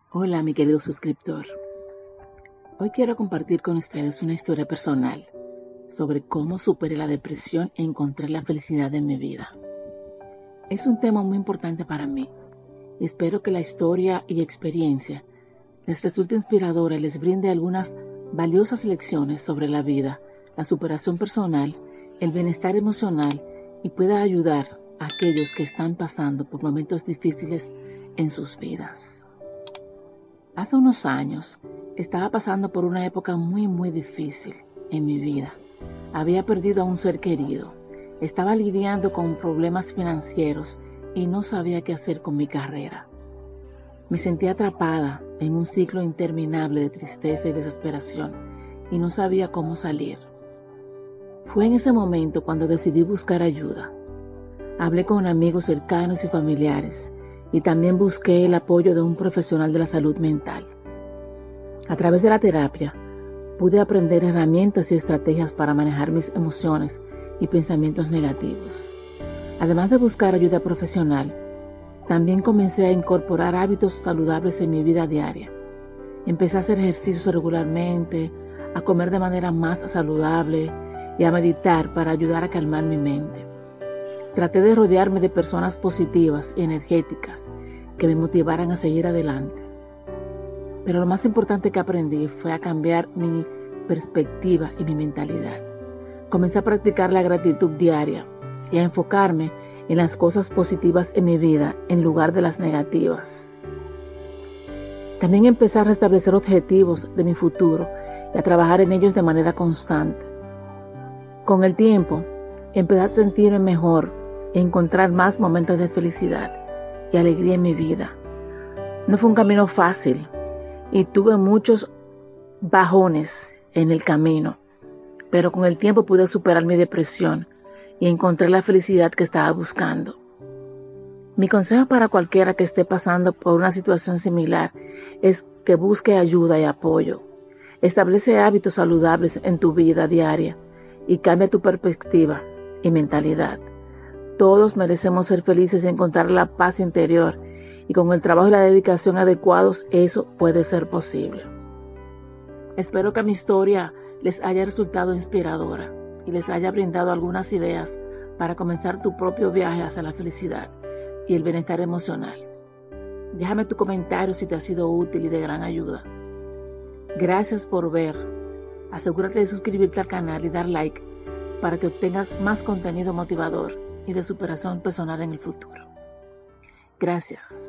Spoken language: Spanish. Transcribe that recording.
Hola, mi querido suscriptor. Hoy quiero compartir con ustedes una historia personal sobre cómo superé la depresión e encontré la felicidad en mi vida. Es un tema muy importante para mí y espero que la historia y experiencia les resulte inspiradora y les brinde algunas valiosas lecciones sobre la vida, la superación personal, el bienestar emocional y pueda ayudar a aquellos que están pasando por momentos difíciles en sus vidas. Hace unos años estaba pasando por una época muy difícil en mi vida. Había perdido a un ser querido, estaba lidiando con problemas financieros y no sabía qué hacer con mi carrera. Me sentía atrapada en un ciclo interminable de tristeza y desesperación y no sabía cómo salir. Fue en ese momento cuando decidí buscar ayuda. Hablé con amigos cercanos y familiares y también busqué el apoyo de un profesional de la salud mental. A través de la terapia, pude aprender herramientas y estrategias para manejar mis emociones y pensamientos negativos. Además de buscar ayuda profesional, también comencé a incorporar hábitos saludables en mi vida diaria. Empecé a hacer ejercicios regularmente, a comer de manera más saludable y a meditar para ayudar a calmar mi mente. Traté de rodearme de personas positivas y energéticas que me motivaran a seguir adelante. Pero lo más importante que aprendí fue a cambiar mi perspectiva y mi mentalidad. Comencé a practicar la gratitud diaria y a enfocarme en las cosas positivas en mi vida en lugar de las negativas. También empecé a restablecer objetivos de mi futuro y a trabajar en ellos de manera constante. Con el tiempo, empecé a sentirme mejor y encontrar más momentos de felicidad y alegría en mi vida. No fue un camino fácil y tuve muchos bajones en el camino, pero con el tiempo pude superar mi depresión y encontré la felicidad que estaba buscando. Mi consejo para cualquiera que esté pasando por una situación similar es que busque ayuda y apoyo. Establece hábitos saludables en tu vida diaria y cambia tu perspectiva y mentalidad. Todos merecemos ser felices y encontrar la paz interior, y con el trabajo y la dedicación adecuados eso puede ser posible. Espero que mi historia les haya resultado inspiradora y les haya brindado algunas ideas para comenzar tu propio viaje hacia la felicidad y el bienestar emocional. Déjame tu comentario si te ha sido útil y de gran ayuda. Gracias por ver. Asegúrate de suscribirte al canal y dar like para que obtengas más contenido motivador y de superación personal en el futuro. Gracias.